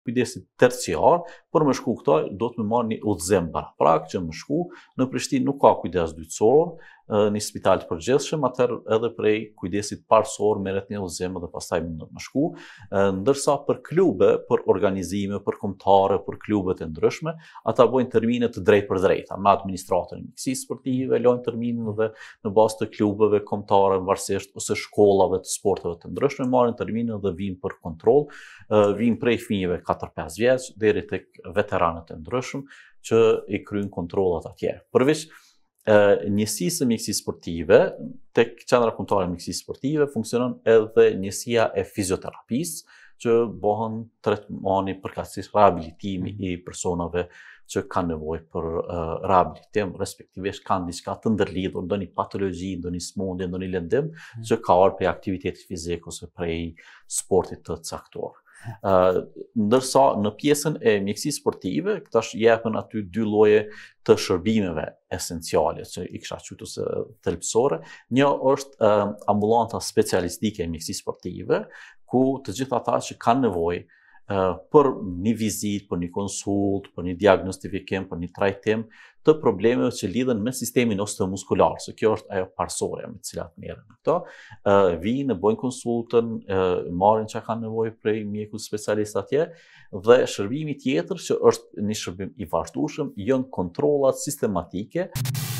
kujdesit terciar, për me shku këto, do të me marrë një udhëzim paraprak që me shku, në Prishtinë nuk ka kujdes dytësor, një spital të përgjithshëm, atëherë edhe prej kujdesit parësor merret një udhëzim dhe pastaj mundet me shku, ndërsa për klube, për organizime, për kombëtare, për klubet e ndryshme, ata bojnë termine të drejtë për drejta, me administratën e mjekësisë sportive, lojnë terminin dhe në bazë të klubeve kombëtare, varësisht ose shkollave të sporteve të ndryshme, marrin terminin dhe vinë për kontroll, vinë prej fëmijëve 4-5 vjeç deri tek veteranët e ndryshëm që i kryejnë kontrollat atje. Përveç njësisë së mjekësisë sportive, tek qendra kombëtare e mjekësisë sportive funksionon edhe njësia e fizioterapisë, që bëhen tretmani përkatësisht rehabilitimi i personave që kanë nevojë për rehabilitim, respektivisht kanë diçka të ndërlidhur, ndonjë patologji, ndonjë smundje, ndonjë lëndim që ka ardhur prej aktivitetit fizik ose prej sportit të caktuar. Ndërsa në pjesën e mjekësisë sportive, këtash jepen aty dy lloje të shërbimeve esenciale që i kisha quajtur se thelbësore. Një është ambulanta specialistike e mjekësisë sportive, ku të gjithë ata që kanë nevojë për një vizitë, për një konsult, për një diagnostifikim, për një trajtim të problemeve që lidhen me sistemin osteomuskular, se kjo është ajo parsorja me të cilat merren këto, vinë, bëjnë konsultën, marrin çka kanë nevojë prej mjekut specialist atje, dhe shërbimi tjetër që është një shërbim i vazhdueshëm, janë kontrollat sistematike.